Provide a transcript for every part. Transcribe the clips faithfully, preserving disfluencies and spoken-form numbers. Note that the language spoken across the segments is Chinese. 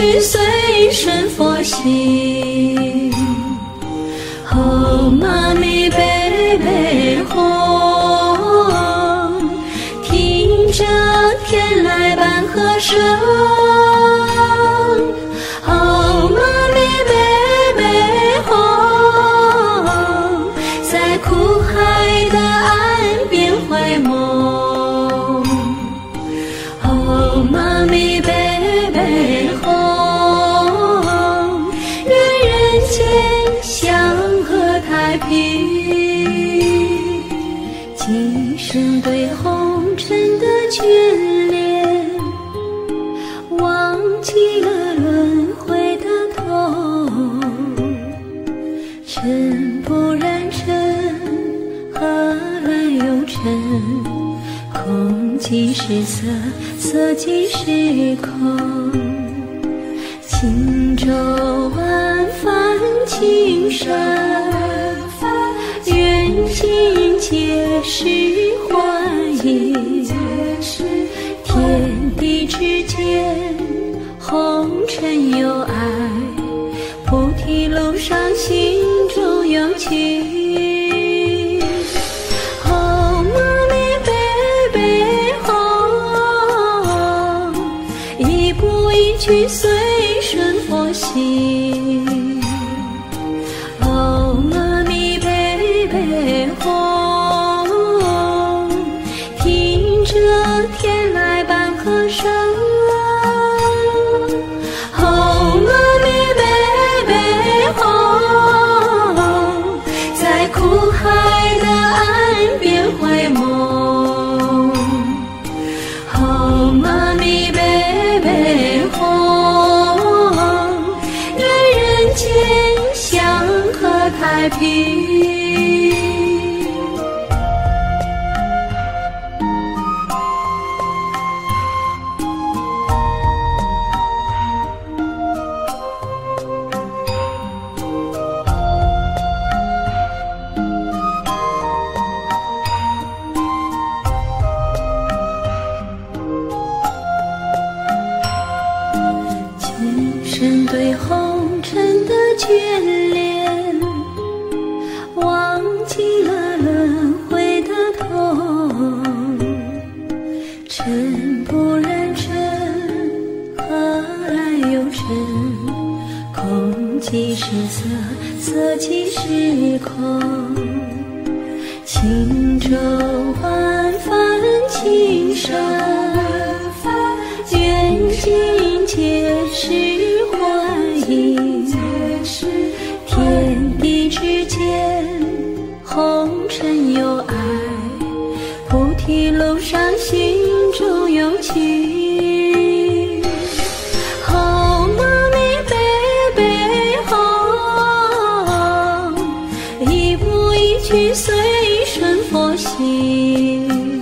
去随顺佛心。哦，妈咪贝贝哄，听着天籁般和声。哦，妈咪贝贝哄，在苦海的岸边回眸。哦，妈咪贝贝哄，愿人间祥和太平。今生对红尘的眷恋，忘记了轮回的痛。尘不染尘，何来有尘？空即是色，色即是空。轻舟万帆轻声，愿尽皆是欢喜。天地之间，红尘有爱，菩提路上心中有情。哦，妈咪贝贝哄，一步一句随顺佛心。哦，妈咪贝贝哄，听着天籁般和声。哦，妈咪贝贝哄，在苦海的岸边回眸。哦，妈咪贝贝哄，愿人间祥和太平。身对红尘的眷恋，忘记了轮回的痛。尘不染尘，何来有尘？空即是色，色即是空。轻舟万帆轻声，愿尽皆是欢喜。天地之间，红尘有爱，菩提路上心中有情。哦，妈咪贝贝哄，一步一句随顺佛心。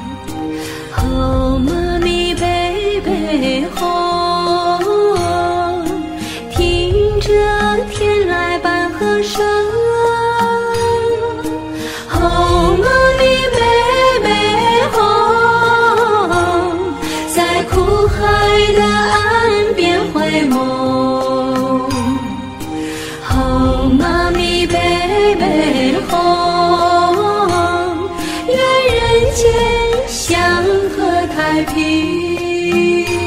哦，妈咪贝贝哄，听着天籁般和声。哦，妈咪贝贝哄，在苦海的岸边回眸。哦，妈咪贝贝哄，愿人间祥和太平。